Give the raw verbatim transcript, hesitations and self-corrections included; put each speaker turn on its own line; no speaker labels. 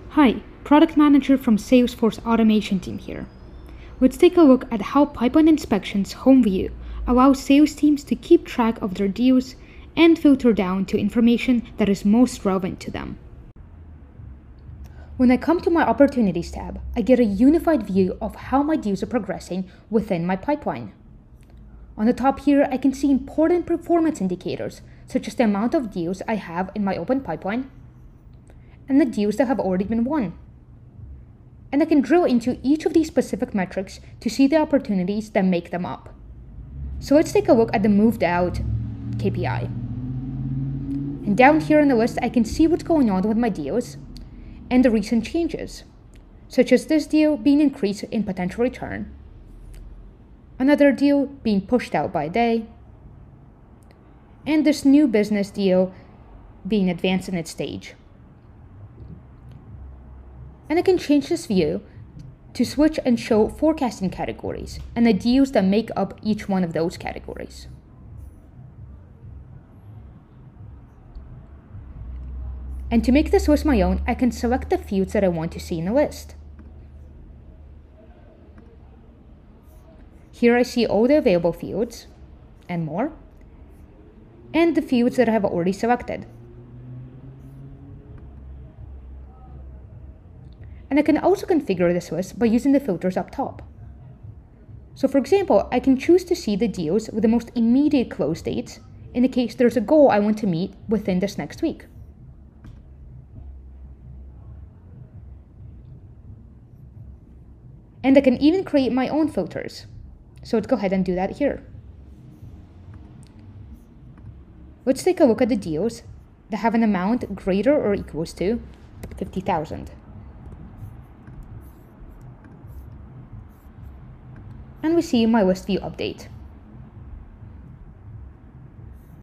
Hi, Product Manager from Salesforce Automation Team here. Let's take a look at how Pipeline Inspections Home View allows sales teams to keep track of their deals and filter down to information that is most relevant to them. When I come to my Opportunities tab, I get a unified view of how my deals are progressing within my pipeline. On the top here, I can see important performance indicators, such as the amount of deals I have in my open pipeline, and the deals that have already been won. And I can drill into each of these specific metrics to see the opportunities that make them up. So let's take a look at the moved out K P I. And down here in the list, I can see what's going on with my deals and the recent changes, such as this deal being increased in potential return, another deal being pushed out by a day, and this new business deal being advanced in its stage. And I can change this view to switch and show forecasting categories and the deals that make up each one of those categories. And to make this list my own, I can select the fields that I want to see in the list. Here I see all the available fields and more, and the fields that I have already selected. And I can also configure this list by using the filters up top. So for example, I can choose to see the deals with the most immediate close dates in the case there's a goal I want to meet within this next week. And I can even create my own filters. So let's go ahead and do that here. Let's take a look at the deals that have an amount greater or equals to fifty thousand. And we see my list view update.